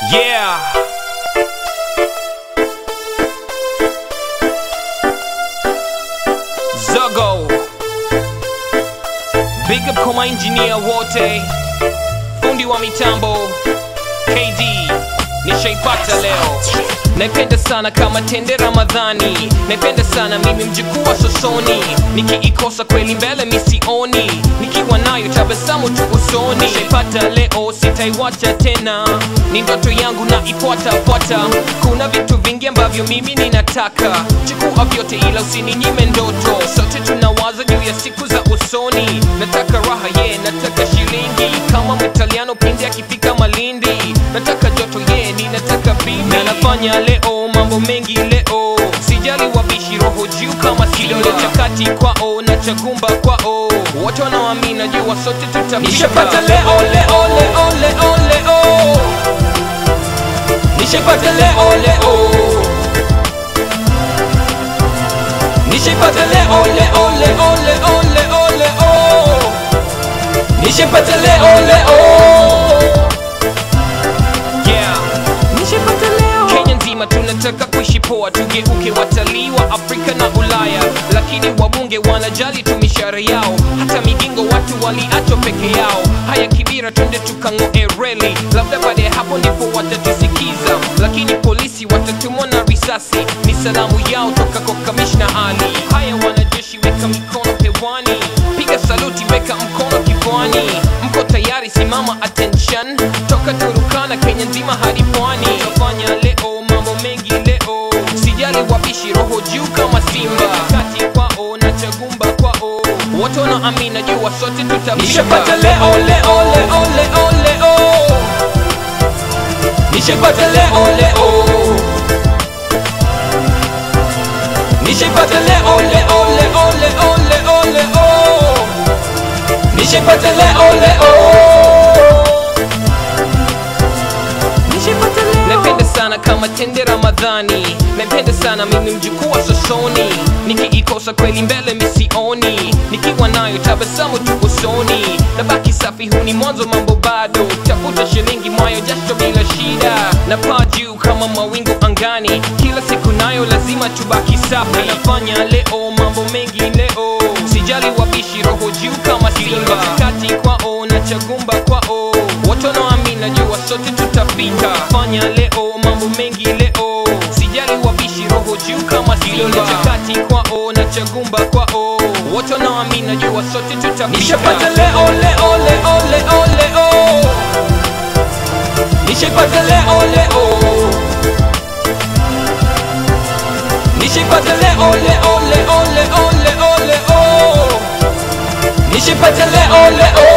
Yeah. Zogo. Big up kwa engineer wote, fundi wa mitambo KD, nishaipata leo. Naipenda sana kama tende Ramadhani, naipenda sana mimi mjukuu wa Sosoni. Nikiikosa kweli mbele misioni, nikiwa nayo tabasamu tu usoni. Nishaipata leo sitaiwacha tena, ni ndoto yangu na ifuata. Kuna vitu vingi ambavyo mimi ninataka, chukua vyote ila usininyime ndoto. Sote tunawaza juu ya siku za usoni. Nataka raha nataka shilingi, kama Mwitaliano pindi akifika Malindi. Nataka joto ninataka bibi, na nafanya leo mambo mengi leo. Sijali wabishi roho juu kama kidole cha kati kwao na cha gumba kwao. Wote wanaoamini najua sote tutapita. Nishapata leo. Nishapata leo. Nishapata leo. Nishapata leo. Kenya nzima tunataka kuishi poa, tugeuke watalii wa Afrika na Ulaya. Lakini wabunge wanajali tu mishahara yao, hata migingo watu waliachwa peke yao. Haya Kibira twende tukang'oe reli, labda baada ya hapo ndipo watatusikiza. Lakini polisi watatumwa na risasi, ni salamu yao toka kwa Kamishna Ali. Haya wanajeshi weka mikono hewani, piga saluti weka mkono kifuani. Mko tayari? Simama attention, toka Turukana Kenya nzima hadi pwani. Tutafanya leo mambo mengi leo, sijali wabishi roho juu kama simba. Kati kwao na chagumba kwao, wote wanaamini najua sote tutapita. Nishapata leo. Nishapata leo. Nishapata leo. Nishapata leo. Napenda sana kama tende Ramadhani, napenda sana mimi mjukuu wa Sosoni. Nikiikosa kweli mbele misioni, nikiwa nayo tabasamu tu usoni. Nabaki safi, huu ni mwanzo, mambo bado. Tafuta shilingi mwayo jasho bila shida, na paa juu kama mawingu angani. Kila siku nayo lazima tubaki safi. Nafanya leo mambo mengi leo, sijali wabishi roho juu kama simba. Kati kwao na chagumba kwao, wote wanaoamini najua sote tutafika. Fanya leo mambo mengi leo, sijali wabishi roho juu kama simba. Kati kwao na chagumba kwao, wote wanaoamini najua sote tutafika. Nishapata leo. Nishapata leo. Nishapata leo. Nishapata leo.